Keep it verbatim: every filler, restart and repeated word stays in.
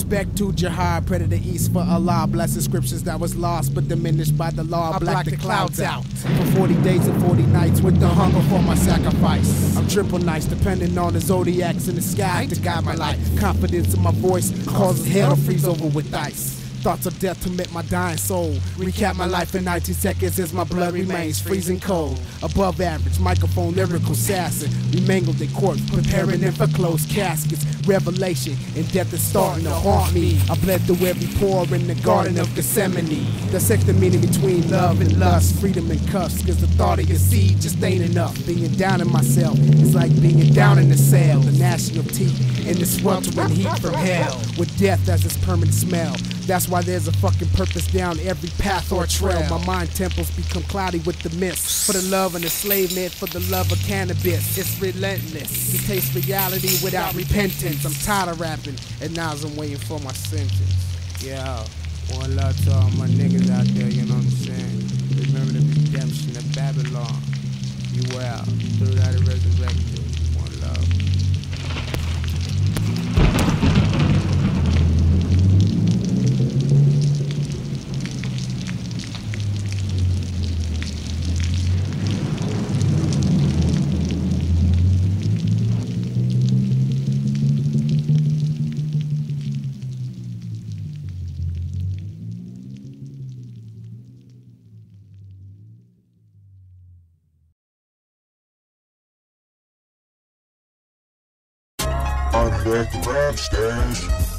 Respect to jihad, pray to the east for Allah. Bless the scriptures that was lost but diminished by the law. I black the clouds out for forty days and forty nights with the hunger for my sacrifice. I'm triple nights depending on the zodiacs in the sky to guide my life. Confidence in my voice causes hell to freeze over with ice. Thoughts of death to torment my dying soul. Recap my life in nineteen seconds as my blood remains freezing cold. Above average, microphone lyrical assassin. We mangled in court, preparing them for closed caskets. Revelation and death is starting to haunt me. I bled through every pore in the garden of Gethsemane. Dissect the meaning between love and lust, freedom and cuffs. Cause the thought of your seed just ain't enough. Being down in myself is like being down in the cell. The gnashing of teeth in the sweltering heat from hell, with death as its permanent smell. That's why there's a fucking purpose down every path or trail. My mind temples become cloudy with the mist. For the love of enslavement, for the love of cannabis. It's relentless to taste reality without repentance. I'm tired of rapping, and now I'm waiting for my sentence. Yeah, one love to all my niggas out there, you know what I'm saying? Remember the redemption of Babylon. You well, through that resurrected. One love. I'm back to rap stash.